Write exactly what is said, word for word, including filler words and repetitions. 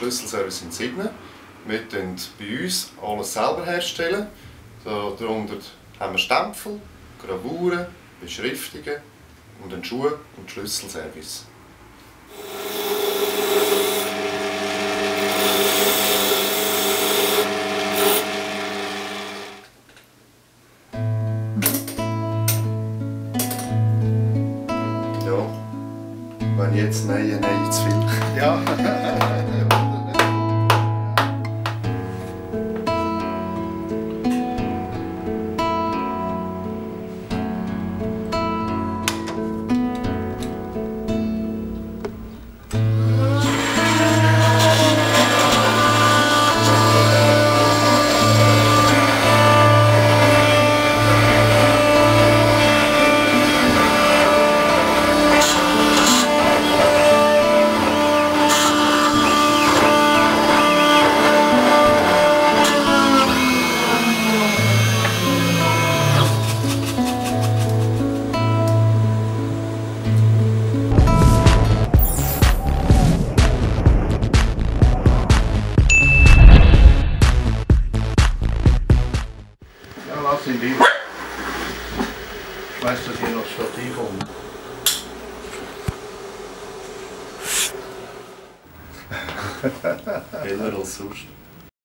Schlüsselservice in Sydney. Wir stellen bei uns alles selber herstellen. Darunter haben wir Stempel, Gravuren, Beschriftungen und einen Schuh- und Schlüsselservice. Ja, wenn jetzt Nein, Nein zu viel. Ja. Ich weiß, dass hier noch Stativ um. Heller als sonst.